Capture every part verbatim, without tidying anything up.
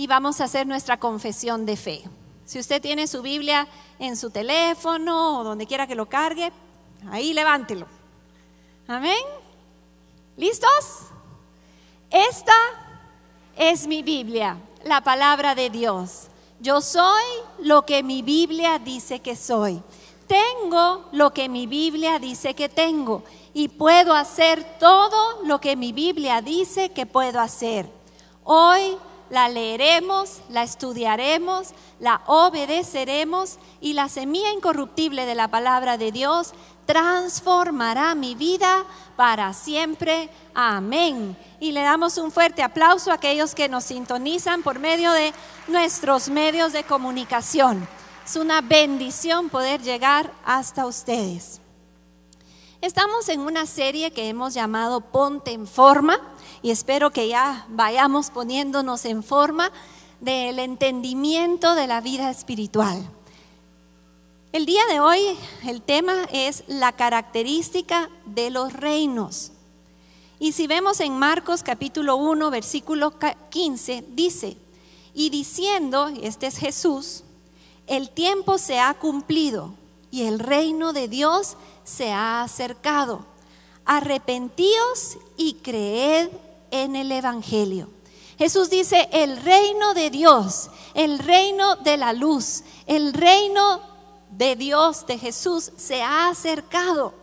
y vamos a hacer nuestra confesión de fe. Si usted tiene su Biblia en su teléfono o donde quiera que lo cargue, ahí levántelo. Amén. ¿Listos? Esta es mi Biblia, la palabra de Dios. Yo soy lo que mi Biblia dice que soy. Tengo lo que mi Biblia dice que tengo. Y puedo hacer todo lo que mi Biblia dice que puedo hacer. Hoy la leeremos, la estudiaremos, la obedeceremos y la semilla incorruptible de la palabra de Dios transformará mi vida para siempre. Amén. Y le damos un fuerte aplauso a aquellos que nos sintonizan por medio de nuestros medios de comunicación. Es una bendición poder llegar hasta ustedes. Estamos en una serie que hemos llamado Ponte en Forma y espero que ya vayamos poniéndonos en forma del entendimiento de la vida espiritual. El día de hoy el tema es la característica de los reinos. Y si vemos en Marcos capítulo uno versículo quince, dice: y diciendo, este es Jesús, el tiempo se ha cumplido y el reino de Dios se ha acercado. Arrepentíos y creed en el Evangelio. Jesús dice: el reino de Dios, el reino de la luz, el reino de Dios, de Jesús, se ha acercado.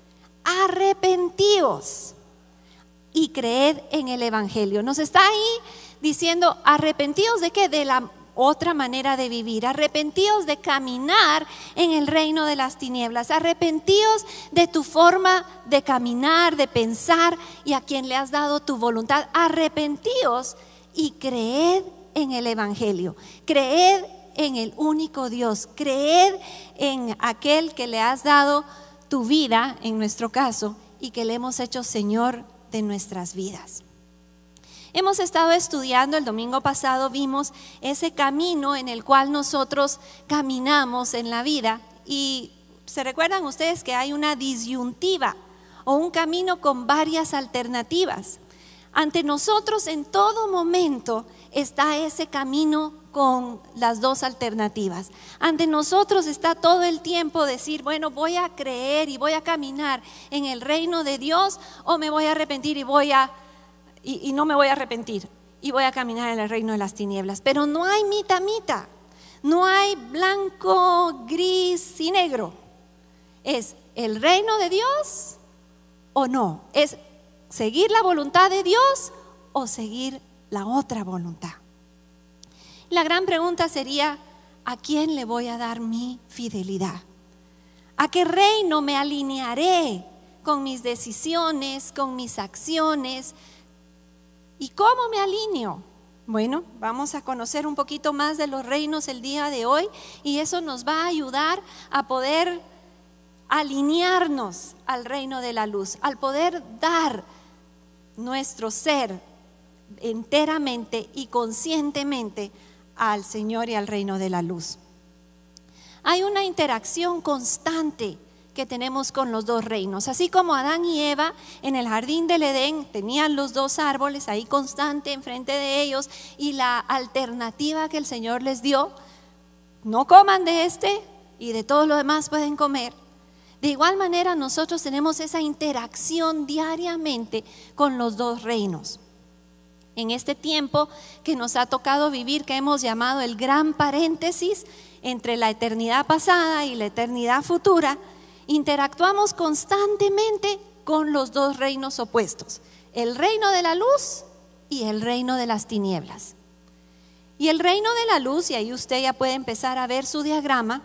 Arrepentíos y creed en el Evangelio. Nos está ahí diciendo: arrepentíos de qué? De la otra manera de vivir. Arrepentíos de caminar en el reino de las tinieblas. Arrepentíos de tu forma de caminar, de pensar y a quien le has dado tu voluntad. Arrepentíos y creed en el Evangelio. Creed en el único Dios. Creed en aquel que le has dado tu vida, en nuestro caso, y que le hemos hecho Señor de nuestras vidas. Hemos estado estudiando, el domingo pasado vimos ese camino en el cual nosotros caminamos en la vida, y se recuerdan ustedes que hay una disyuntiva o un camino con varias alternativas. Ante nosotros en todo momento está ese camino con las dos alternativas. Ante nosotros está todo el tiempo decir: bueno, voy a creer y voy a caminar en el reino de Dios, o me voy a arrepentir y voy a Y, y no me voy a arrepentir y voy a caminar en el reino de las tinieblas. Pero no hay mitad mitad, no hay blanco, gris y negro. Es el reino de Dios o no, es seguir la voluntad de Dios o seguir la otra voluntad. La gran pregunta sería: ¿a quién le voy a dar mi fidelidad? ¿A qué reino me alinearé con mis decisiones, con mis acciones? ¿Y cómo me alineo? Bueno, vamos a conocer un poquito más de los reinos el día de hoy, y eso nos va a ayudar a poder alinearnos al reino de la luz, al poder dar nuestro ser enteramente y conscientemente al Señor y al reino de la luz. Hay una interacción constante que tenemos con los dos reinos. Así como Adán y Eva en el jardín del Edén tenían los dos árboles ahí constante enfrente de ellos, y la alternativa que el Señor les dio: no coman de este y de todo lo demás pueden comer. De igual manera nosotros tenemos esa interacción diariamente con los dos reinos. En este tiempo que nos ha tocado vivir, que hemos llamado el gran paréntesis entre la eternidad pasada y la eternidad futura, interactuamos constantemente con los dos reinos opuestos: el reino de la luz y el reino de las tinieblas. Y el reino de la luz, y ahí usted ya puede empezar a ver su diagrama,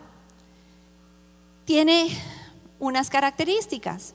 tiene unas características.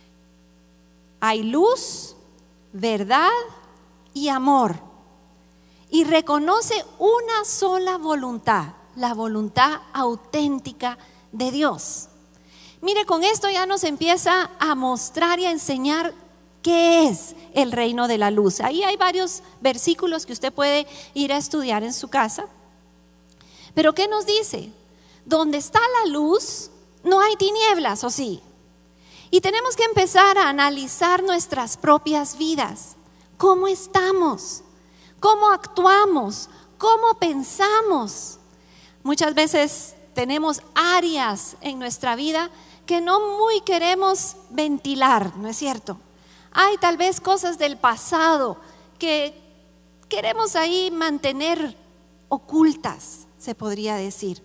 Hay luz, verdad y amor, y reconoce una sola voluntad, la voluntad auténtica de Dios. Mire, con esto ya nos empieza a mostrar y a enseñar qué es el reino de la luz. Ahí hay varios versículos que usted puede ir a estudiar en su casa. Pero ¿qué nos dice? Donde está la luz, no hay tinieblas, ¿o sí? Y tenemos que empezar a analizar nuestras propias vidas. ¿Cómo estamos? ¿Cómo actuamos? cómo pensamos. Muchas veces tenemos áreas en nuestra vida que no muy queremos ventilar, ¿no es cierto? Hay tal vez cosas del pasado que queremos ahí mantener ocultas, se podría decir.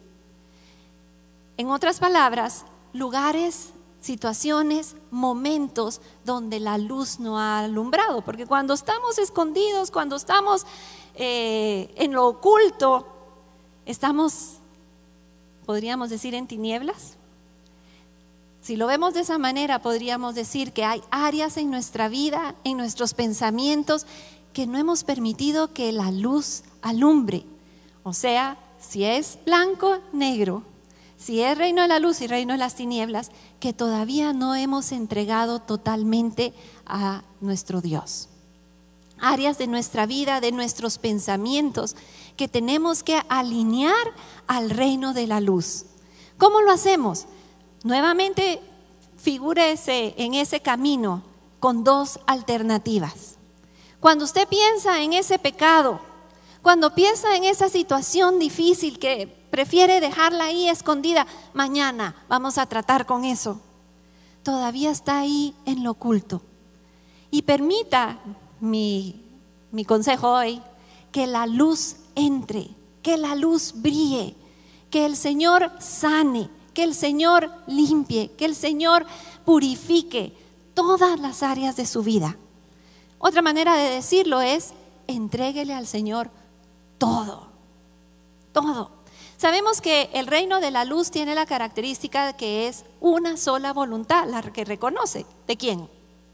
En otras palabras, lugares, situaciones, momentos donde la luz no ha alumbrado, porque cuando estamos escondidos, cuando estamos eh, en lo oculto, estamos, podríamos decir, en tinieblas. Si lo vemos de esa manera, podríamos decir que hay áreas en nuestra vida, en nuestros pensamientos, que no hemos permitido que la luz alumbre. O sea, si es blanco, negro, si es reino de la luz y reino de las tinieblas, que todavía no hemos entregado totalmente a nuestro Dios. Áreas de nuestra vida, de nuestros pensamientos, que tenemos que alinear al reino de la luz. ¿Cómo lo hacemos? Nuevamente, figúrese en ese camino con dos alternativas. Cuando usted piensa en ese pecado, cuando piensa en esa situación difícil que prefiere dejarla ahí escondida, mañana vamos a tratar con eso, todavía está ahí en lo oculto. Y permita mi, mi consejo hoy, que la luz entre, que la luz brille, que el Señor sane, que el Señor limpie, que el Señor purifique todas las áreas de su vida. Otra manera de decirlo es: entréguele al Señor todo, todo. Sabemos que el reino de la luz tiene la característica de que es una sola voluntad, la que reconoce. ¿De quién?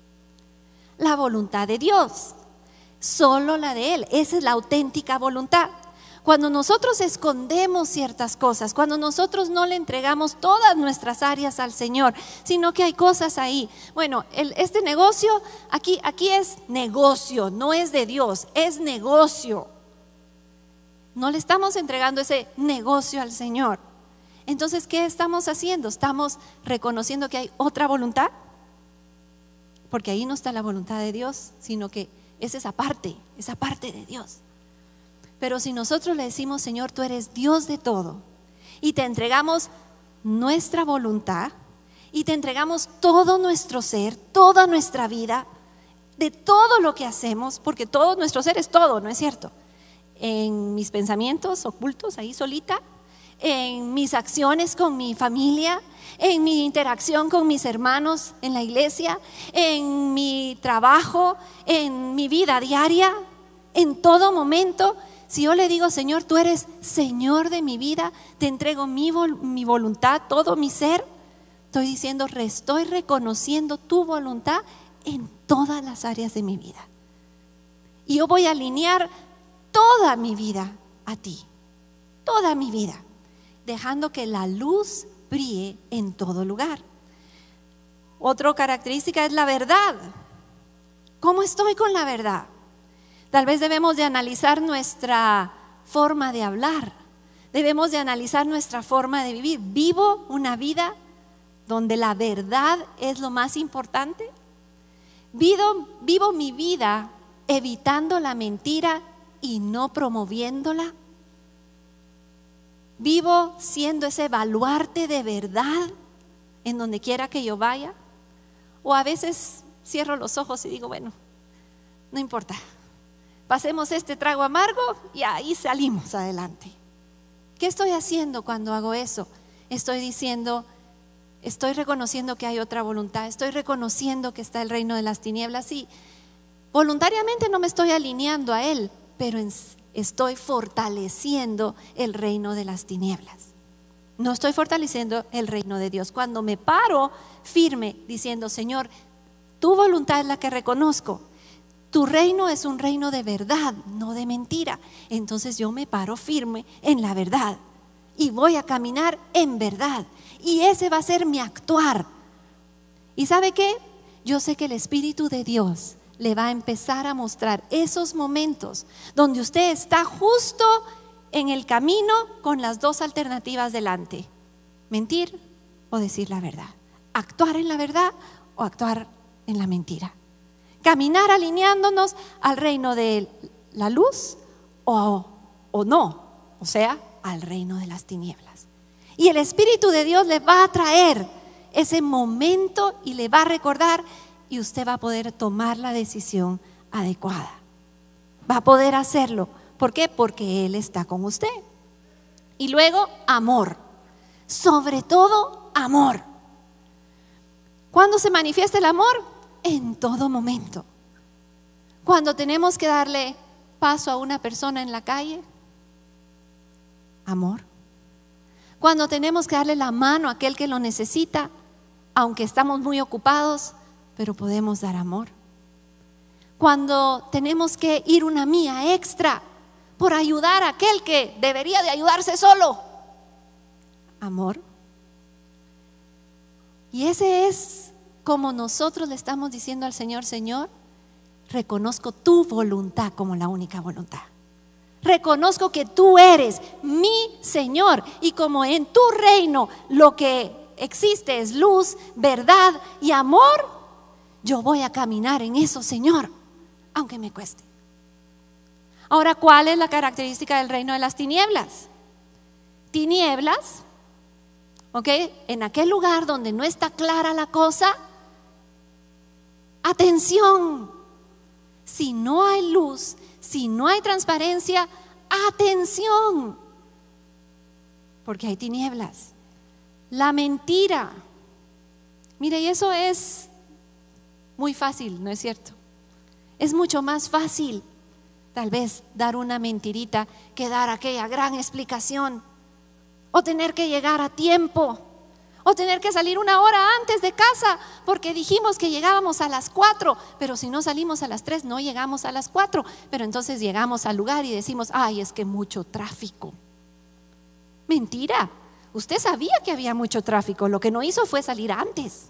La voluntad de Dios, solo la de Él. Esa es la auténtica voluntad. Cuando nosotros escondemos ciertas cosas, cuando nosotros no le entregamos todas nuestras áreas al Señor, sino que hay cosas ahí. Bueno, el, este negocio, aquí, aquí es negocio, no es de Dios, es negocio. No le estamos entregando ese negocio al Señor. Entonces, ¿qué estamos haciendo? ¿Estamos reconociendo que hay otra voluntad? Porque ahí no está la voluntad de Dios, sino que es esa parte, esa parte de Dios. Pero si nosotros le decimos: Señor, tú eres Dios de todo, y te entregamos nuestra voluntad, y te entregamos todo nuestro ser, toda nuestra vida, de todo lo que hacemos, porque todo nuestro ser es todo, ¿no es cierto? En mis pensamientos ocultos, ahí solita, en mis acciones con mi familia, en mi interacción con mis hermanos en la iglesia, en mi trabajo, en mi vida diaria, en todo momento. Si yo le digo: Señor, tú eres Señor de mi vida, te entrego mi, vol- mi voluntad, todo mi ser, estoy diciendo, estoy reconociendo tu voluntad en todas las áreas de mi vida. Y yo voy a alinear toda mi vida a ti, toda mi vida, dejando que la luz brille en todo lugar. Otra característica es la verdad. ¿Cómo estoy con la verdad? Tal vez debemos de analizar nuestra forma de hablar, debemos de analizar nuestra forma de vivir. ¿Vivo una vida donde la verdad es lo más importante? ¿Vivo, vivo mi vida evitando la mentira y no promoviéndola? ¿Vivo siendo ese baluarte de verdad en donde quiera que yo vaya? O a veces cierro los ojos y digo: bueno, no importa, pasemos este trago amargo y ahí salimos adelante. ¿Qué estoy haciendo cuando hago eso? Estoy diciendo, estoy reconociendo que hay otra voluntad, estoy reconociendo que está el reino de las tinieblas y voluntariamente no me estoy alineando a él, pero en, estoy fortaleciendo el reino de las tinieblas. No estoy fortaleciendo el reino de Dios. Cuando me paro firme diciendo: Señor, tu voluntad es la que reconozco, tu reino es un reino de verdad, no de mentira. Entonces yo me paro firme en la verdad y voy a caminar en verdad. Y ese va a ser mi actuar. ¿Y sabe qué? Yo sé que el Espíritu de Dios le va a empezar a mostrar esos momentos donde usted está justo en el camino con las dos alternativas delante: mentir o decir la verdad, actuar en la verdad o actuar en la mentira. Caminar alineándonos al reino de la luz o o no, o sea, al reino de las tinieblas. Y el Espíritu de Dios le va a traer ese momento y le va a recordar, y usted va a poder tomar la decisión adecuada. Va a poder hacerlo. ¿Por qué? Porque Él está con usted. Y luego, amor. Sobre todo, amor. ¿Cuándo se manifiesta el amor? En todo momento. Cuando tenemos que darle paso a una persona en la calle, amor. Cuando tenemos que darle la mano a aquel que lo necesita, aunque estamos muy ocupados, pero podemos dar amor. Cuando tenemos que ir una milla extra por ayudar a aquel que debería de ayudarse solo, amor. Y ese es como nosotros le estamos diciendo al Señor: Señor, reconozco tu voluntad como la única voluntad. Reconozco que tú eres mi Señor, y como en tu reino lo que existe es luz, verdad y amor, yo voy a caminar en eso, Señor, aunque me cueste. Ahora, ¿cuál es la característica del reino de las tinieblas? Tinieblas, ¿ok? En aquel lugar donde no está clara la cosa, atención, si no hay luz, si no hay transparencia, atención, porque hay tinieblas. La mentira, mire, y eso es muy fácil, ¿no es cierto? Es mucho más fácil tal vez dar una mentirita que dar aquella gran explicación, o tener que llegar a tiempo, o tener que salir una hora antes de casa porque dijimos que llegábamos a las cuatro, pero si no salimos a las tres no llegamos a las cuatro, pero entonces llegamos al lugar y decimos: ay, es que mucho tráfico. Mentira, usted sabía que había mucho tráfico, lo que no hizo fue salir antes.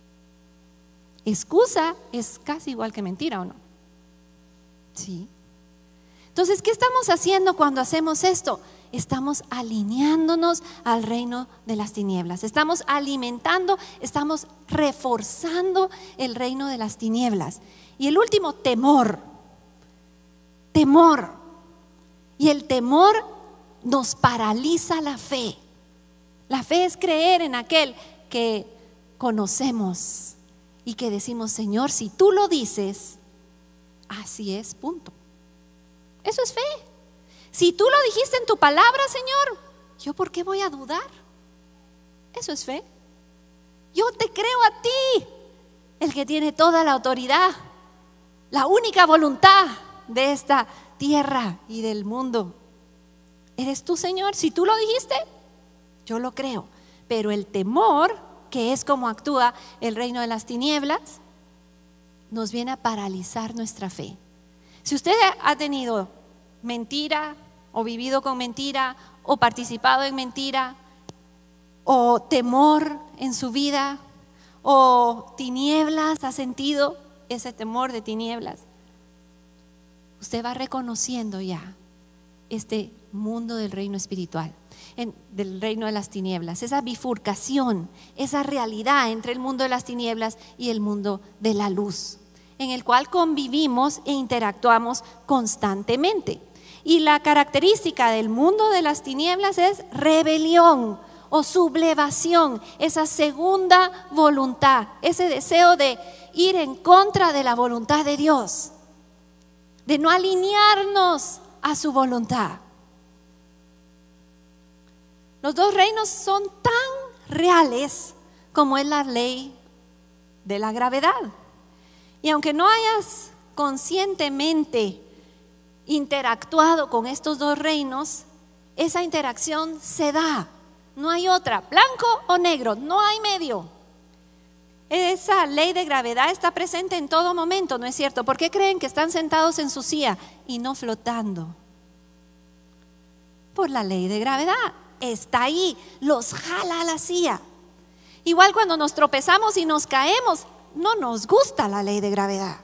Excusa es casi igual que mentira, ¿o no? Sí. Entonces, ¿qué estamos haciendo cuando hacemos esto? Estamos alineándonos al reino de las tinieblas. Estamos alimentando, estamos reforzando el reino de las tinieblas. Y el último, temor. Temor. Y el temor nos paraliza la fe. La fe es creer en aquel que conocemos y que decimos: Señor, si tú lo dices, así es, punto. Eso es fe. Si tú lo dijiste en tu palabra, Señor, ¿yo por qué voy a dudar? Eso es fe. Yo te creo a ti, el que tiene toda la autoridad, la única voluntad de esta tierra y del mundo. Eres tú, Señor. Si tú lo dijiste, yo lo creo. Pero el temor, que es como actúa el reino de las tinieblas, nos viene a paralizar nuestra fe. Si usted ha tenido mentira, o vivido con mentira, o participado en mentira, o temor en su vida, o tinieblas, ha sentido ese temor de tinieblas, usted va reconociendo ya este mundo del reino espiritual, en, del reino de las tinieblas, esa bifurcación, esa realidad entre el mundo de las tinieblas y el mundo de la luz, en el cual convivimos e interactuamos constantemente. Y la característica del mundo de las tinieblas es rebelión o sublevación, esa segunda voluntad, ese deseo de ir en contra de la voluntad de Dios, de no alinearnos a su voluntad. Los dos reinos son tan reales como es la ley de la gravedad. Y aunque no hayas conscientemente interactuado con estos dos reinos, esa interacción se da, no hay otra, blanco o negro, no hay medio. Esa ley de gravedad está presente en todo momento, ¿no es cierto? ¿Por qué creen que están sentados en su silla y no flotando? Por la ley de gravedad, está ahí, los jala a la silla. Igual cuando nos tropezamos y nos caemos, no nos gusta la ley de gravedad,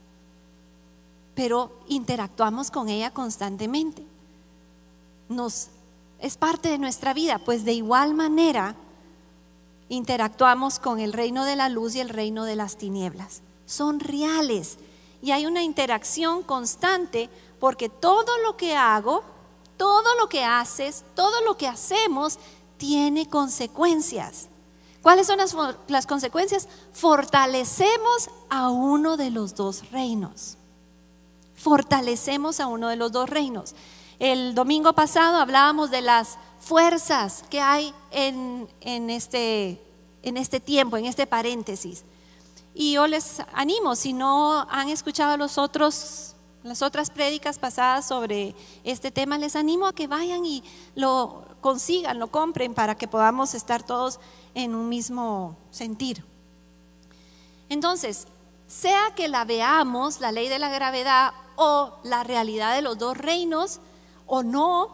pero interactuamos con ella constantemente. Nos, es parte de nuestra vida. Pues de igual manera interactuamos con el reino de la luz y el reino de las tinieblas. Son reales y hay una interacción constante, porque todo lo que hago todo lo que haces, todo lo que hacemos tiene consecuencias. ¿Cuáles son las, las consecuencias? Fortalecemos a uno de los dos reinos. Fortalecemos a uno de los dos reinos. El domingo pasado hablábamos de las fuerzas que hay en, en, este, en este tiempo, en este paréntesis. Y yo les animo, si no han escuchado los otros, las otras prédicas pasadas sobre este tema, les animo a que vayan y lo consigan, lo compren para que podamos estar todos en un mismo sentir. Entonces, sea que la veamos, la ley de la gravedad o la realidad de los dos reinos o no,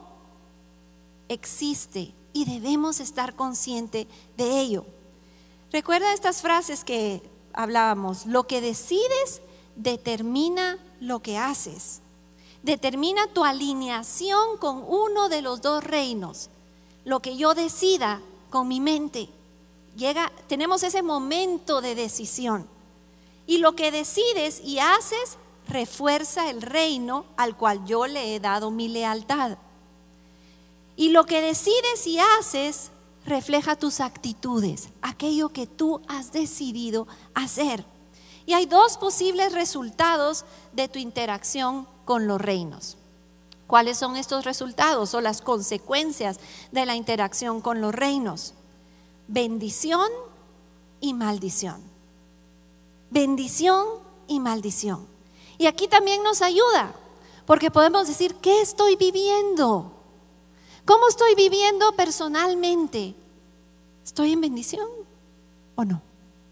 existe y debemos estar conscientes de ello. Recuerda estas frases que hablábamos: lo que decides determina lo que haces, determina tu alineación con uno de los dos reinos. Lo que yo decida con mi mente, llega, tenemos ese momento de decisión, y lo que decides y haces refuerza el reino al cual yo le he dado mi lealtad. Y lo que decides y haces refleja tus actitudes, aquello que tú has decidido hacer. Y hay dos posibles resultados de tu interacción con los reinos. ¿Cuáles son estos resultados o las consecuencias de la interacción con los reinos? Bendición y maldición. Bendición y maldición. Y aquí también nos ayuda, porque podemos decir: ¿qué estoy viviendo? ¿Cómo estoy viviendo personalmente? ¿Estoy en bendición o no?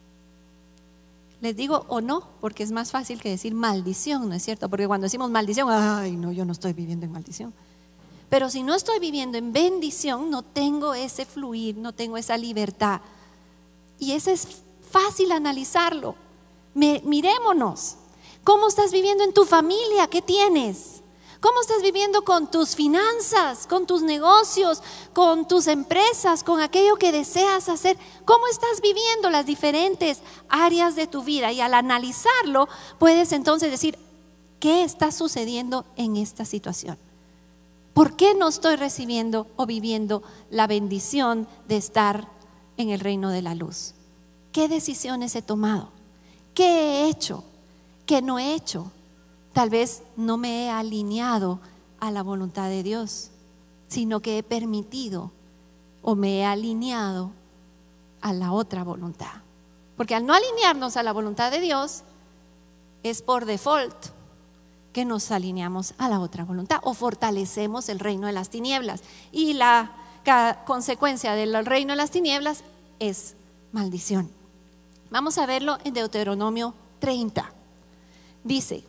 Les digo o no, porque es más fácil que decir maldición, ¿no es cierto? Porque cuando decimos maldición, ay, no, yo no estoy viviendo en maldición. Pero si no estoy viviendo en bendición, no tengo ese fluir, no tengo esa libertad. Y ese es fácil analizarlo. Me, mirémonos. ¿Cómo estás viviendo en tu familia? ¿Qué tienes? ¿Cómo estás viviendo con tus finanzas, con tus negocios, con tus empresas, con aquello que deseas hacer? ¿Cómo estás viviendo las diferentes áreas de tu vida? Y al analizarlo, puedes entonces decir: ¿qué está sucediendo en esta situación? ¿Por qué no estoy recibiendo o viviendo la bendición de estar en el reino de la luz? ¿Qué decisiones he tomado? ¿Qué he hecho? ¿Qué no he hecho? Tal vez no me he alineado a la voluntad de Dios, sino que he permitido o me he alineado a la otra voluntad. Porque al no alinearnos a la voluntad de Dios, es por default que nos alineamos a la otra voluntad o fortalecemos el reino de las tinieblas. Y la consecuencia del reino de las tinieblas es maldición. Vamos a verlo en Deuteronomio treinta. Dice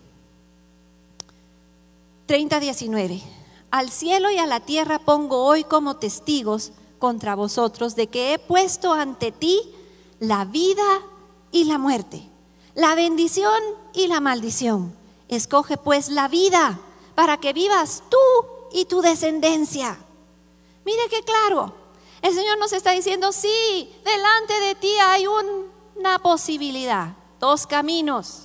treinta diecinueve: al cielo y a la tierra pongo hoy como testigos contra vosotros de que he puesto ante ti la vida y la muerte, la bendición y la maldición. Escoge pues la vida para que vivas tú y tu descendencia. Mire qué claro, el Señor nos está diciendo: sí, delante de ti hay un, una posibilidad, dos caminos.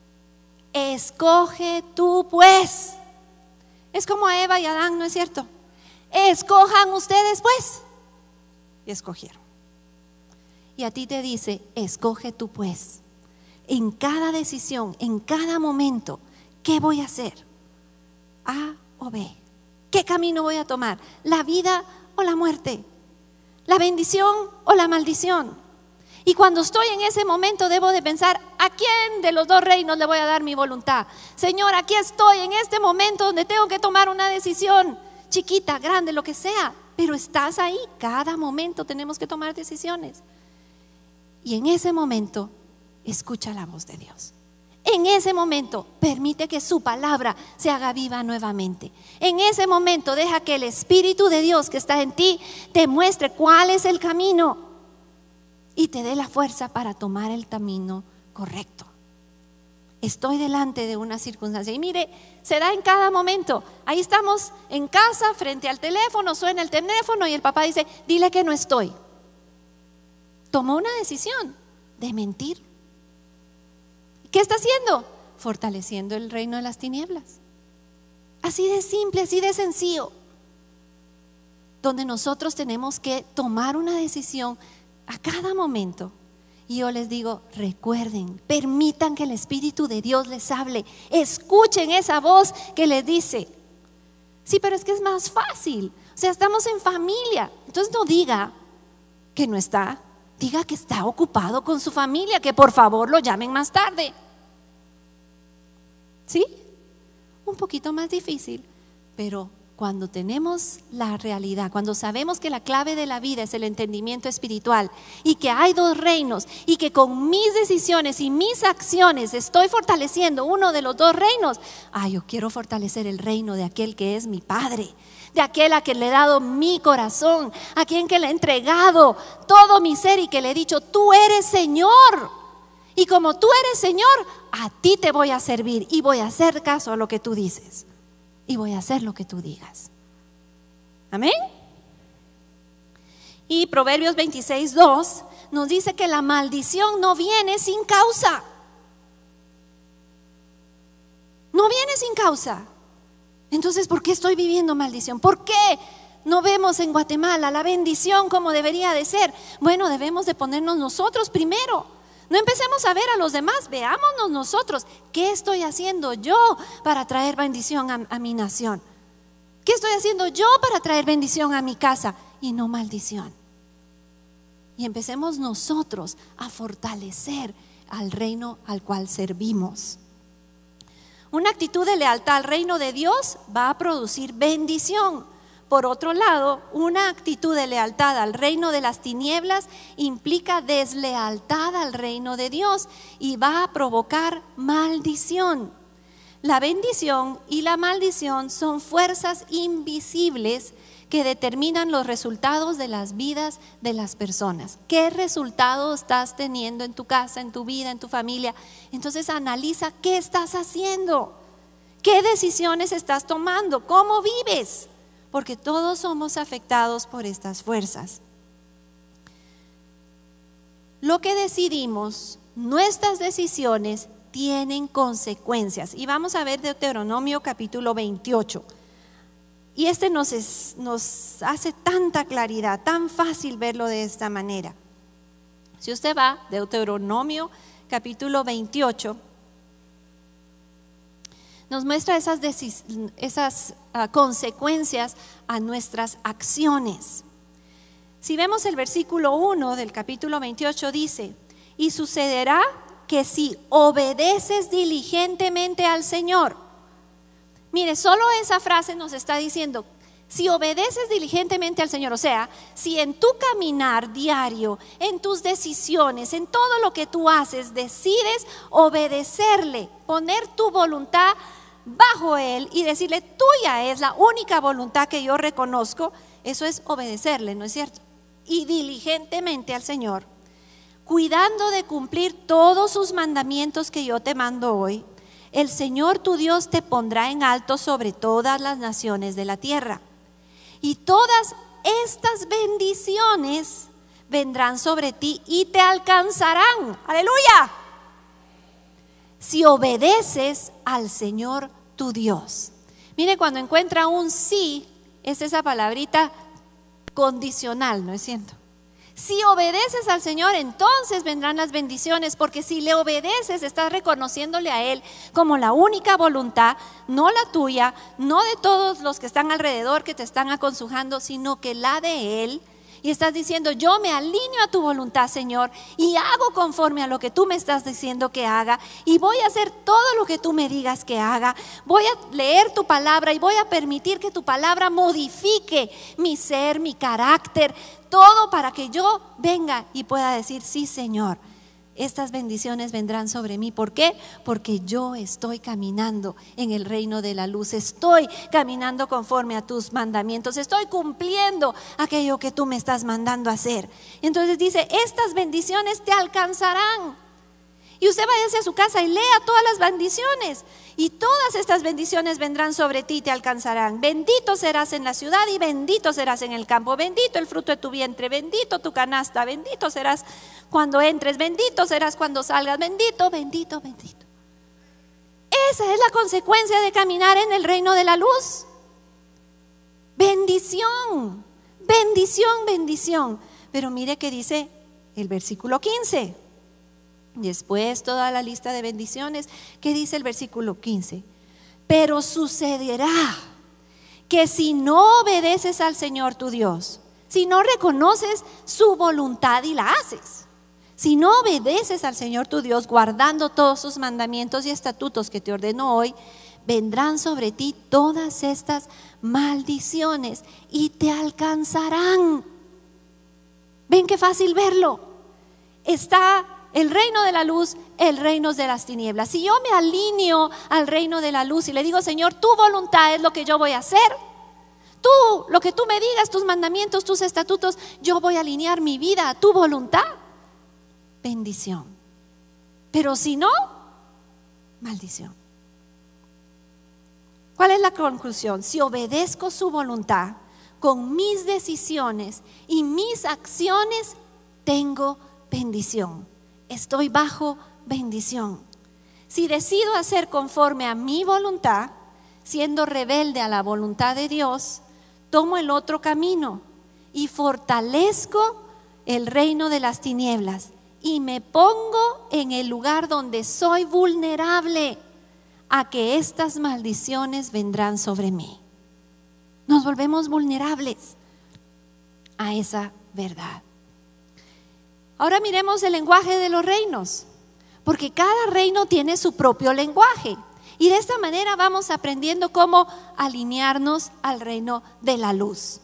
Escoge tú pues. Es como a Eva y Adán, ¿no es cierto? Escojan ustedes pues. Y escogieron. Y a ti te dice: escoge tú pues. En cada decisión, en cada momento, ¿qué voy a hacer? A o B. ¿Qué camino voy a tomar? ¿La vida o la muerte? ¿La bendición o la maldición? Y cuando estoy en ese momento debo de pensar: ¿a quién de los dos reinos le voy a dar mi voluntad? Señor, aquí estoy en este momento donde tengo que tomar una decisión, chiquita, grande, lo que sea, pero estás ahí. Cada momento tenemos que tomar decisiones. Y en ese momento escucha la voz de Dios. En ese momento permite que su palabra se haga viva nuevamente. En ese momento deja que el Espíritu de Dios que está en ti te muestre cuál es el camino y te dé la fuerza para tomar el camino correcto. Estoy delante de una circunstancia y mire, se da en cada momento. Ahí estamos en casa, frente al teléfono, suena el teléfono y el papá dice: dile que no estoy. Tomó una decisión de mentir. ¿Qué está haciendo? Fortaleciendo el reino de las tinieblas. Así de simple, así de sencillo. donde nosotros tenemos que tomar una decisión a cada momento. Y yo les digo, recuerden, permitan que el Espíritu de Dios les hable, escuchen esa voz que les dice, sí, pero es que es más fácil, o sea, estamos en familia. Entonces no diga que no está, diga que está ocupado con su familia, que por favor lo llamen más tarde. ¿Sí? Un poquito más difícil, pero cuando tenemos la realidad, cuando sabemos que la clave de la vida es el entendimiento espiritual y que hay dos reinos y que con mis decisiones y mis acciones estoy fortaleciendo uno de los dos reinos, ah, yo quiero fortalecer el reino de aquel que es mi Padre, de aquel a quien le he dado mi corazón, a quien que le he entregado todo mi ser y que le he dicho, tú eres Señor. Y como tú eres Señor, a ti te voy a servir y voy a hacer caso a lo que tú dices. Y voy a hacer lo que tú digas. Amén. Y Proverbios veintiséis, dos nos dice que la maldición no viene sin causa. No viene sin causa. Entonces, ¿por qué estoy viviendo maldición? ¿Por qué no vemos en Guatemala la bendición como debería de ser? Bueno, debemos de ponernos nosotros primero. No empecemos a ver a los demás, veámonos nosotros. ¿Qué estoy haciendo yo para traer bendición a, a mi nación? ¿Qué estoy haciendo yo para traer bendición a mi casa y no maldición? Y empecemos nosotros a fortalecer al reino al cual servimos. Una actitud de lealtad al reino de Dios va a producir bendición. Por otro lado, una actitud de lealtad al reino de las tinieblas implica deslealtad al reino de Dios y va a provocar maldición. La bendición y la maldición son fuerzas invisibles que determinan los resultados de las vidas de las personas. ¿Qué resultado estás teniendo en tu casa, en tu vida, en tu familia? Entonces analiza qué estás haciendo, qué decisiones estás tomando, cómo vives. Porque todos somos afectados por estas fuerzas. Lo que decidimos, nuestras decisiones tienen consecuencias. Y vamos a ver Deuteronomio capítulo veintiocho. Y este nos, es, nos hace tanta claridad, tan fácil verlo de esta manera. Si usted va, Deuteronomio capítulo veintiocho, nos muestra esas, esas uh, consecuencias a nuestras acciones. Si vemos el versículo uno del capítulo veintiocho, dice: y sucederá que si obedeces diligentemente al Señor. Mire, solo esa frase nos está diciendo, si obedeces diligentemente al Señor, o sea, si en tu caminar diario, en tus decisiones, en todo lo que tú haces, decides obedecerle, poner tu voluntad bajo Él y decirle, tuya es la única voluntad que yo reconozco, eso es obedecerle, ¿no es cierto? Y diligentemente al Señor, cuidando de cumplir todos sus mandamientos que yo te mando hoy, el Señor tu Dios te pondrá en alto sobre todas las naciones de la tierra. Y todas estas bendiciones vendrán sobre ti y te alcanzarán. ¡Aleluya! Si obedeces al Señor tu Dios. Mire, cuando encuentra un sí, es esa palabrita condicional, ¿no es cierto? Si obedeces al Señor, entonces vendrán las bendiciones, porque si le obedeces, estás reconociéndole a Él como la única voluntad, no la tuya, no de todos los que están alrededor que te están aconsejando, sino que la de Él. Y estás diciendo, yo me alineo a tu voluntad, Señor, y hago conforme a lo que tú me estás diciendo que haga, y voy a hacer todo lo que tú me digas que haga. Voy a leer tu palabra y voy a permitir que tu palabra modifique mi ser, mi carácter, todo para que yo venga y pueda decir, sí, Señor, estas bendiciones vendrán sobre mí. ¿Por qué? Porque yo estoy caminando en el reino de la luz, estoy caminando conforme a tus mandamientos, estoy cumpliendo aquello que tú me estás mandando a hacer. Entonces dice, estas bendiciones te alcanzarán. Y usted vaya a su casa y lea todas las bendiciones, y todas estas bendiciones vendrán sobre ti y te alcanzarán. Bendito serás en la ciudad y bendito serás en el campo. Bendito el fruto de tu vientre, bendito tu canasta, bendito serás cuando entres, bendito serás cuando salgas, bendito, bendito, bendito. Esa es la consecuencia de caminar en el reino de la luz. Bendición. bendición, bendición. Pero mire que dice el versículo quince. Después toda la lista de bendiciones. ¿Qué dice el versículo quince? Pero sucederá que si no obedeces al Señor tu Dios, si no reconoces su voluntad y la haces, si no obedeces al Señor tu Dios guardando todos sus mandamientos y estatutos que te ordeno hoy, vendrán sobre ti todas estas maldiciones y te alcanzarán. ¿Ven qué fácil verlo? Está el reino de la luz, el reino de las tinieblas. Si yo me alineo al reino de la luz y le digo, Señor, tu voluntad es lo que yo voy a hacer, tú, lo que tú me digas, tus mandamientos, tus estatutos, yo voy a alinear mi vida a tu voluntad, bendición. Pero si no, maldición. ¿Cuál es la conclusión? Si obedezco su voluntad con mis decisiones y mis acciones, tengo bendición. Estoy bajo bendición. Si decido hacer conforme a mi voluntad, siendo rebelde a la voluntad de Dios, tomo el otro camino y fortalezco el reino de las tinieblas y me pongo en el lugar donde soy vulnerable a que estas maldiciones vendrán sobre mí. Nos volvemos vulnerables a esa verdad. Ahora miremos el lenguaje de los reinos, porque cada reino tiene su propio lenguaje. Y de esta manera vamos aprendiendo cómo alinearnos al reino de la luz.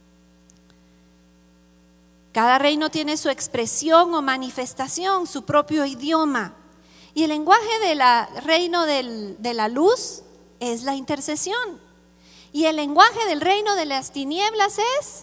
Cada reino tiene su expresión o manifestación, su propio idioma. Y el lenguaje del reino del, de la luz es la intercesión. Y el lenguaje del reino de las tinieblas es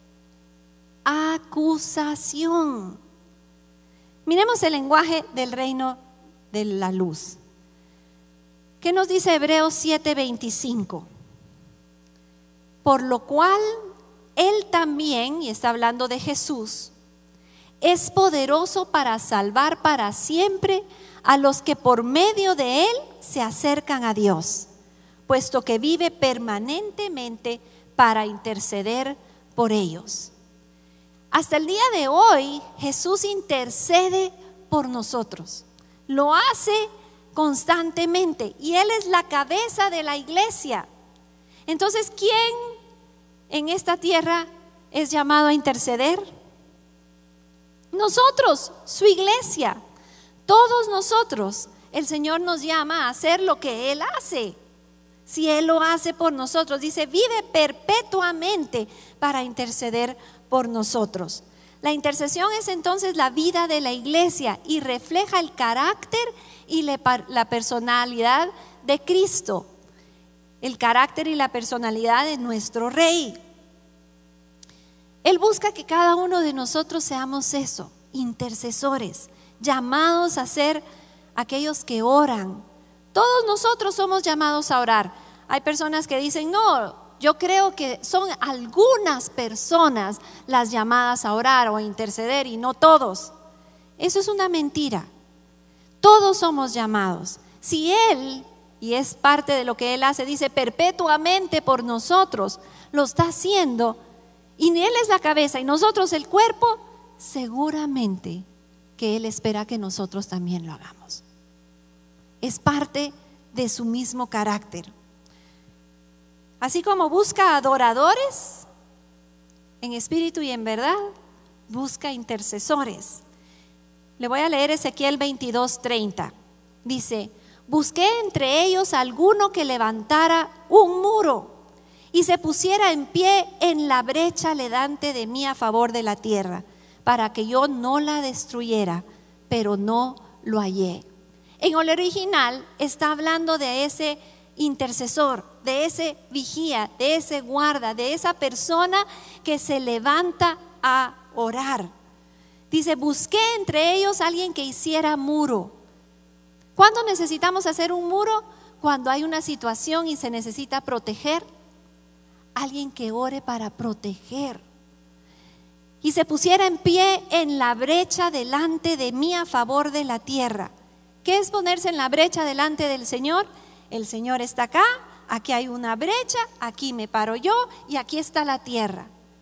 acusación. Miremos el lenguaje del reino de la luz. ¿Qué nos dice Hebreos siete veinticinco? Por lo cual Él también, y está hablando de Jesús, es poderoso para salvar para siempre a los que por medio de Él se acercan a Dios, puesto que vive permanentemente para interceder por ellos. Hasta el día de hoy, Jesús intercede por nosotros. Lo hace constantemente y Él es la cabeza de la iglesia. Entonces, ¿quién en esta tierra es llamado a interceder? Nosotros, su iglesia. Todos nosotros. El Señor nos llama a hacer lo que Él hace. Si Él lo hace por nosotros, dice, vive perpetuamente para interceder por nosotros. La intercesión es entonces la vida de la iglesia y refleja el carácter y la personalidad de Cristo, el carácter y la personalidad de nuestro Rey. Él busca que cada uno de nosotros seamos eso, intercesores, llamados a ser aquellos que oran. Todos nosotros somos llamados a orar. Hay personas que dicen, no, yo creo que son algunas personas las llamadas a orar o a interceder y no todos. Eso es una mentira. Todos somos llamados. Si Él, y es parte de lo que Él hace, dice perpetuamente por nosotros, lo está haciendo, y Él es la cabeza y nosotros el cuerpo, seguramente que Él espera que nosotros también lo hagamos. Es parte de su mismo carácter. Así como busca adoradores en espíritu y en verdad, busca intercesores. Le voy a leer Ezequiel veintidós treinta. Dice, busqué entre ellos alguno que levantara un muro y se pusiera en pie en la brecha delante de mí a favor de la tierra, para que yo no la destruyera, pero no lo hallé. En el original está hablando de ese intercesor, de ese vigía, de ese guarda, de esa persona que se levanta a orar. Dice, busqué entre ellos alguien que hiciera muro. ¿Cuándo necesitamos hacer un muro? Cuando hay una situación y se necesita proteger. Alguien que ore para proteger. Y se pusiera en pie en la brecha delante de mí a favor de la tierra. ¿Qué es ponerse en la brecha delante del Señor? El Señor está acá, aquí hay una brecha, aquí me paro yo y aquí está la tierra.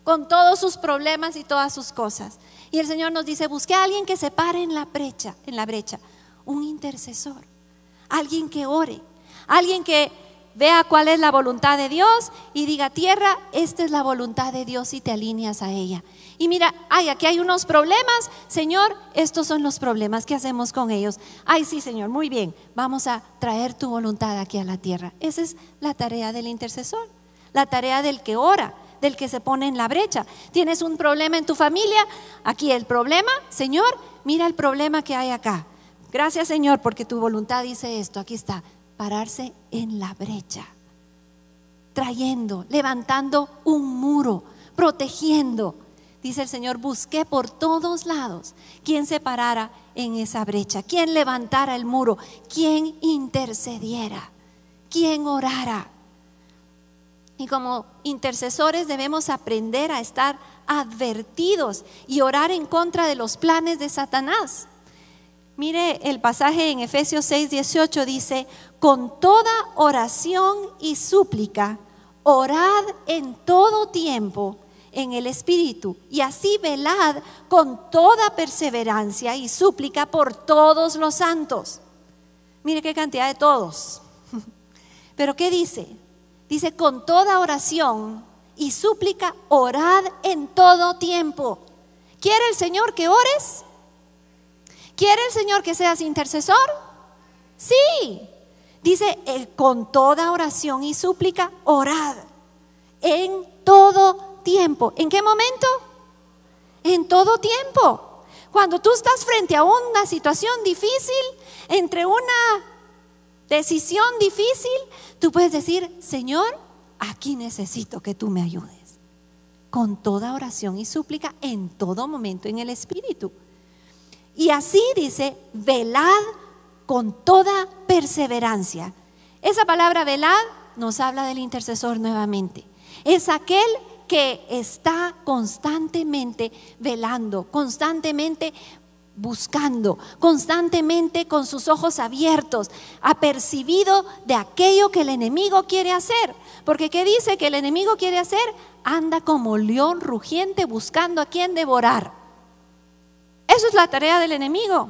con todos sus problemas y todas sus cosas. Y el Señor nos dice, busque a alguien que se pare en la brecha, en la brecha, un intercesor, alguien que ore, alguien que vea cuál es la voluntad de Dios y diga, tierra, esta es la voluntad de Dios, y te alineas a ella. Y mira, ay, aquí hay unos problemas, Señor, estos son los problemas, ¿qué hacemos con ellos? Ay, sí, Señor, muy bien, vamos a traer tu voluntad aquí a la tierra. Esa es la tarea del intercesor, la tarea del que ora, del que se pone en la brecha. Tienes un problema en tu familia, aquí el problema, Señor, mira el problema que hay acá. Gracias, Señor, porque tu voluntad dice esto, aquí está. Pararse en la brecha, trayendo, levantando un muro, protegiendo. Dice el Señor, busqué por todos lados quien se parara en esa brecha, quien levantara el muro, quien intercediera, quien orara. Y como intercesores debemos aprender a estar advertidos y orar en contra de los planes de Satanás. Mire el pasaje en Efesios seis dieciocho, dice, con toda oración y súplica, orad en todo tiempo en el Espíritu, y así velad con toda perseverancia y súplica por todos los santos. Mire qué cantidad de todos. Pero ¿qué dice? Dice, con toda oración y súplica, orad en todo tiempo. ¿Quiere el Señor que ores? ¿Quiere el Señor que seas intercesor? Sí. Dice, eh, con toda oración y súplica, orad en todo tiempo. ¿En qué momento? En todo tiempo. Cuando tú estás frente a una situación difícil, entre una decisión difícil, tú puedes decir, Señor, aquí necesito que tú me ayudes. Con toda oración y súplica, en todo momento en el Espíritu. Y así dice, velad con toda perseverancia. Esa palabra velad nos habla del intercesor nuevamente. Es aquel que está constantemente velando, constantemente buscando, constantemente con sus ojos abiertos, apercibido de aquello que el enemigo quiere hacer. Porque ¿qué dice que el enemigo quiere hacer? Anda como león rugiente buscando a quien devorar. Eso es la tarea del enemigo.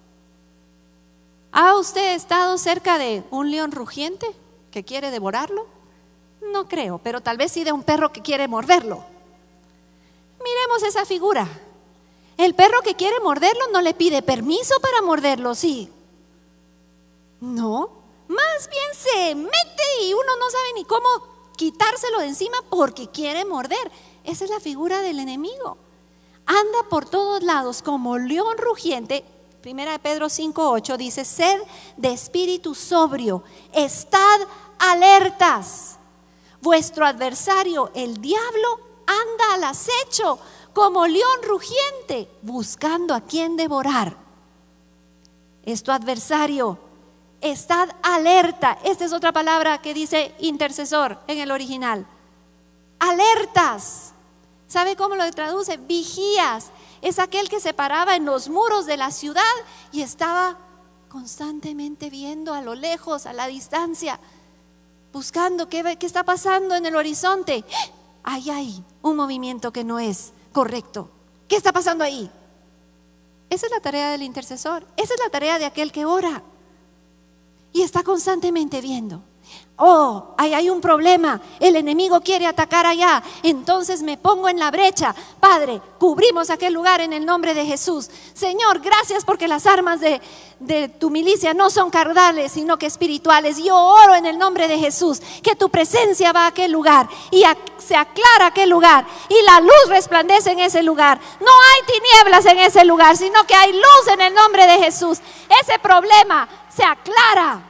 ¿Ha usted estado cerca de un león rugiente que quiere devorarlo? No creo, pero tal vez sí de un perro que quiere morderlo. Miremos esa figura. El perro que quiere morderlo no le pide permiso para morderlo, ¿sí? No, más bien se mete y uno no sabe ni cómo quitárselo de encima porque quiere morder. Esa es la figura del enemigo. Anda por todos lados como león rugiente. Primera de Pedro cinco ocho dice, sed de espíritu sobrio, estad alertas. Vuestro adversario, el diablo, anda al acecho como león rugiente, buscando a quien devorar. Es tu adversario. Estad alerta. Esta es otra palabra que dice intercesor en el original. Alertas. ¿Sabe cómo lo traduce? Vigías. Es aquel que se paraba en los muros de la ciudad y estaba constantemente viendo a lo lejos, a la distancia, buscando qué, qué está pasando en el horizonte. Ahí hay un movimiento que no es correcto. ¿Qué está pasando ahí? Esa es la tarea del intercesor. Esa es la tarea de aquel que ora y está constantemente viendo. Oh, ahí hay un problema, el enemigo quiere atacar allá, entonces me pongo en la brecha. Padre, cubrimos aquel lugar en el nombre de Jesús. Señor, gracias porque las armas de, de tu milicia no son carnales, sino que espirituales. Yo oro en el nombre de Jesús que tu presencia va a aquel lugar y a, se aclara aquel lugar y la luz resplandece en ese lugar. No hay tinieblas en ese lugar, sino que hay luz en el nombre de Jesús. Ese problema se aclara.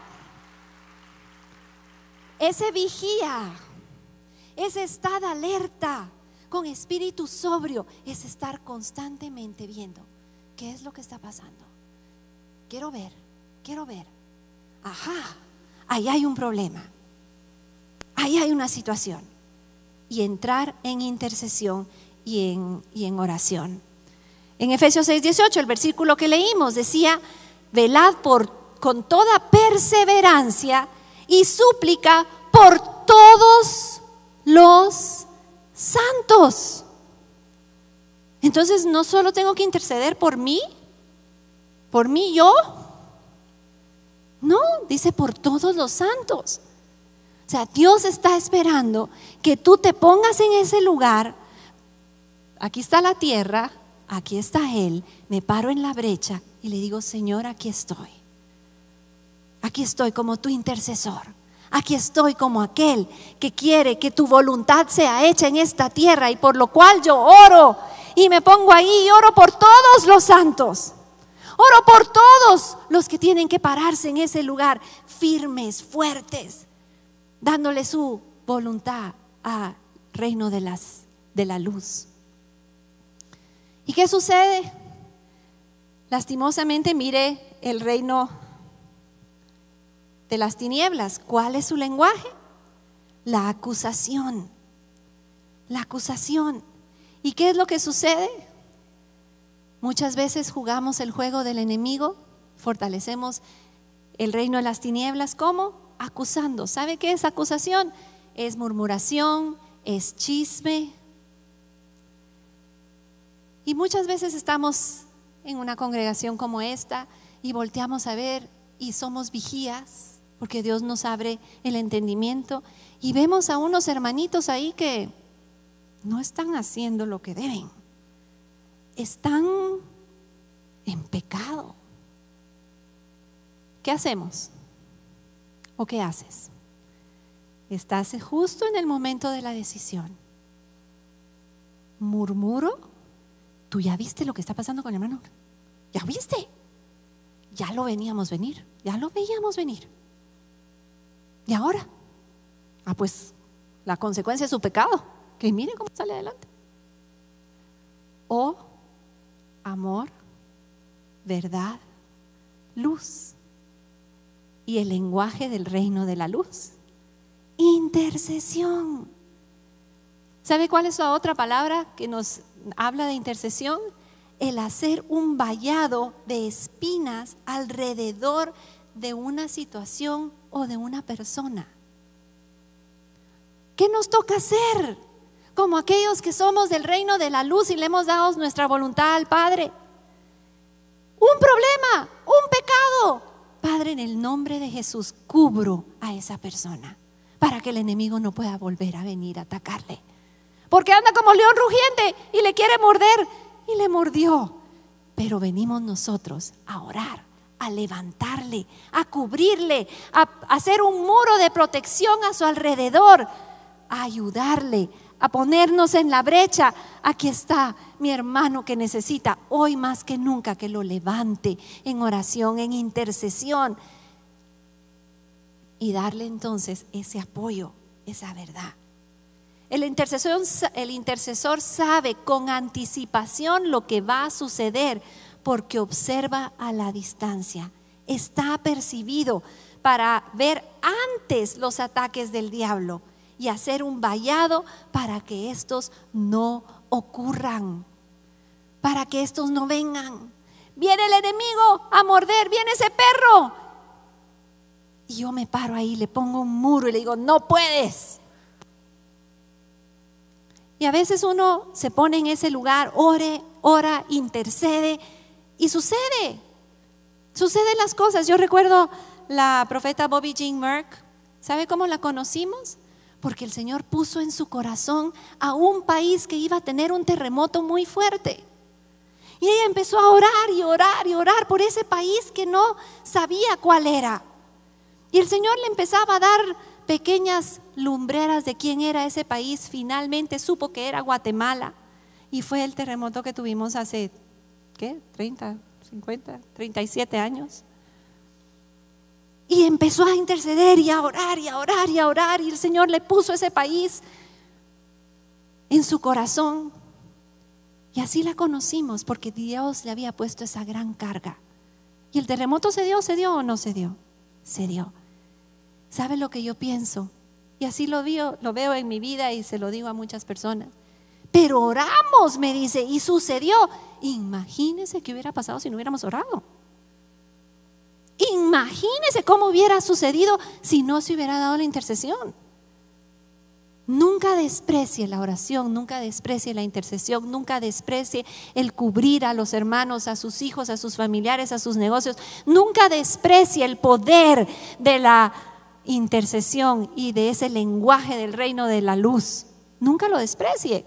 Ese vigía, ese estar alerta con espíritu sobrio, es estar constantemente viendo qué es lo que está pasando. Quiero ver, quiero ver. Ajá, ahí hay un problema, ahí hay una situación. Y entrar en intercesión y en, y en oración. En Efesios seis dieciocho, el versículo que leímos decía, velad por, con toda perseverancia y súplica por todos los santos. Entonces no solo tengo que interceder por mí, por mí yo. No, dice por todos los santos. O sea, Dios está esperando que tú te pongas en ese lugar. Aquí está la tierra, aquí está Él. Me paro en la brecha y le digo, Señor, aquí estoy. Aquí estoy como tu intercesor. Aquí estoy como aquel que quiere que tu voluntad sea hecha en esta tierra, y por lo cual yo oro y me pongo ahí y oro por todos los santos. Oro por todos los que tienen que pararse en ese lugar, firmes, fuertes, dándole su voluntad al reino de, las, de la luz. ¿Y qué sucede? Lastimosamente, mire el reino de las tinieblas. ¿Cuál es su lenguaje? La acusación. La acusación. ¿Y qué es lo que sucede? Muchas veces jugamos el juego del enemigo, fortalecemos el reino de las tinieblas. ¿Cómo? Acusando. ¿Sabe qué es acusación? Es murmuración, es chisme. Y muchas veces estamos en una congregación como esta y volteamos a ver y somos vigías, porque Dios nos abre el entendimiento, y vemos a unos hermanitos ahí que no están haciendo lo que deben, están en pecado. ¿Qué hacemos? ¿O qué haces? Estás justo en el momento de la decisión. ¿Murmuro? ¿Tú ya viste lo que está pasando con el hermano? ¿Ya viste? Ya lo veníamos venir, ya lo veíamos venir. ¿Y ahora? Ah, pues la consecuencia es su pecado, que mire cómo sale adelante. O amor, verdad, luz. Y el lenguaje del reino de la luz, intercesión. ¿Sabe cuál es la otra palabra que nos habla de intercesión? El hacer un vallado de espinas alrededor de una situación o de una persona. ¿Qué nos toca hacer? Como aquellos que somos del reino de la luz y le hemos dado nuestra voluntad al Padre. Un problema, un pecado. Padre, en el nombre de Jesús, cubro a esa persona para que el enemigo no pueda volver a venir a atacarle. Porque anda como león rugiente y le quiere morder, y le mordió. Pero venimos nosotros a orar, a levantarle, a cubrirle, a hacer un muro de protección a su alrededor, a ayudarle, a ponernos en la brecha. Aquí está mi hermano que necesita hoy más que nunca que lo levante en oración, en intercesión, y darle entonces ese apoyo, esa verdad. El intercesor, el intercesor sabe con anticipación lo que va a suceder, porque observa a la distancia, está apercibido para ver antes los ataques del diablo y hacer un vallado para que estos no ocurran, para que estos no vengan. Viene el enemigo a morder, viene ese perro, y yo me paro ahí, le pongo un muro y le digo, no puedes. Y a veces uno se pone en ese lugar, ore, ora, intercede, y sucede, suceden las cosas. Yo recuerdo la profeta Bobby Jean Merck. ¿Sabe cómo la conocimos? Porque el Señor puso en su corazón a un país que iba a tener un terremoto muy fuerte. Y ella empezó a orar y orar y orar por ese país que no sabía cuál era. Y el Señor le empezaba a dar pequeñas lumbreras de quién era ese país. Finalmente supo que era Guatemala, y fue el terremoto que tuvimos hace, ¿qué? treinta, cincuenta, treinta y siete años. Y empezó a interceder y a orar y a orar y a orar, y el Señor le puso ese país en su corazón. Y así la conocimos, porque Dios le había puesto esa gran carga. ¿Y el terremoto se dio, se dio o no se dio? Se dio. ¿Sabe lo que yo pienso? Y así lo veo, lo veo en mi vida y se lo digo a muchas personas. Pero oramos, me dice, y sucedió. Imagínese qué hubiera pasado si no hubiéramos orado. Imagínese cómo hubiera sucedido si no se hubiera dado la intercesión. Nunca desprecie la oración, nunca desprecie la intercesión, nunca desprecie el cubrir a los hermanos, a sus hijos, a sus familiares, a sus negocios. Nunca desprecie el poder de la intercesión y de ese lenguaje del reino de la luz. Nunca lo desprecie.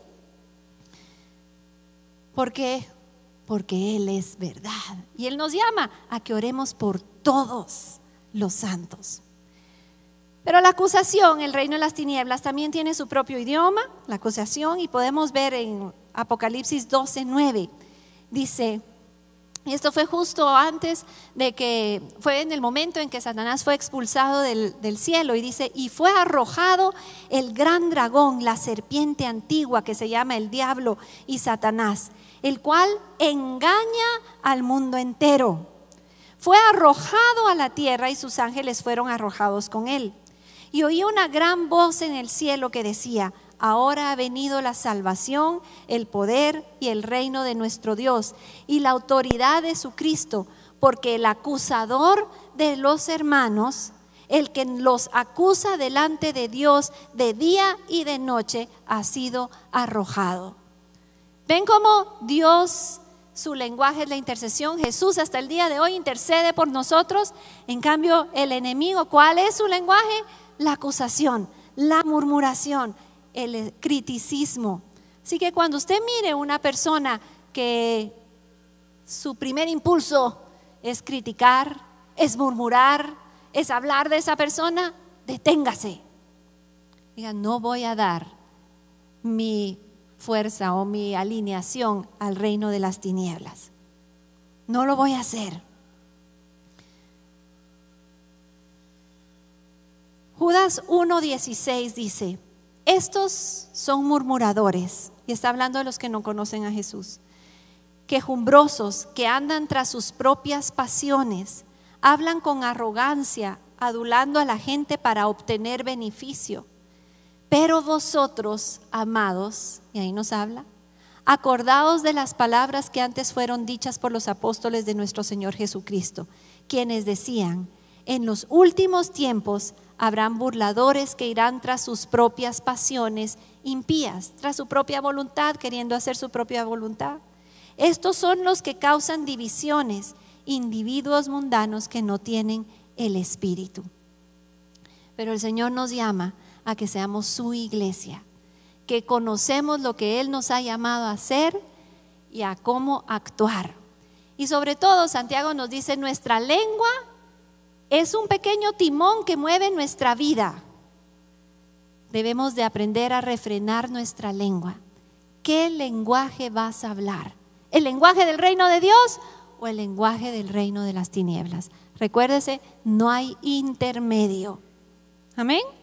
¿Por qué? Porque Él es verdad y Él nos llama a que oremos por todos los santos. Pero la acusación, el reino de las tinieblas, también tiene su propio idioma, la acusación, y podemos ver en Apocalipsis doce nueve, dice, y esto fue justo antes de que, fue en el momento en que Satanás fue expulsado del, del cielo, y dice, y fue arrojado el gran dragón, la serpiente antigua que se llama el diablo y Satanás, el cual engaña al mundo entero. Fue arrojado a la tierra y sus ángeles fueron arrojados con él. Y oí una gran voz en el cielo que decía, ahora ha venido la salvación, el poder y el reino de nuestro Dios y la autoridad de su Cristo, porque el acusador de los hermanos, el que los acusa delante de Dios de día y de noche, ha sido arrojado. ¿Ven cómo Dios, su lenguaje es la intercesión? Jesús hasta el día de hoy intercede por nosotros. En cambio, el enemigo, ¿cuál es su lenguaje? La acusación, la murmuración, el criticismo. Así que cuando usted mire una persona que su primer impulso es criticar, es murmurar, es hablar de esa persona, deténgase. Diga, no voy a dar mi fuerza o mi alineación al reino de las tinieblas. No lo voy a hacer. Judas uno dieciséis dice, estos son murmuradores, y está hablando de los que no conocen a Jesús, quejumbrosos, que andan tras sus propias pasiones, hablan con arrogancia, adulando a la gente para obtener beneficio. Pero vosotros, amados, y ahí nos habla, acordaos de las palabras que antes fueron dichas por los apóstoles de nuestro Señor Jesucristo, quienes decían, en los últimos tiempos habrán burladores que irán tras sus propias pasiones impías, tras su propia voluntad, queriendo hacer su propia voluntad. Estos son los que causan divisiones, individuos mundanos que no tienen el Espíritu. Pero el Señor nos llama a que seamos su iglesia, que conocemos lo que Él nos ha llamado a hacer y a cómo actuar. Y sobre todo, Santiago nos dice, nuestra lengua es un pequeño timón que mueve nuestra vida. Debemos de aprender a refrenar nuestra lengua. ¿Qué lenguaje vas a hablar? ¿El lenguaje del reino de Dios o el lenguaje del reino de las tinieblas? Recuérdese, no hay intermedio. Amén.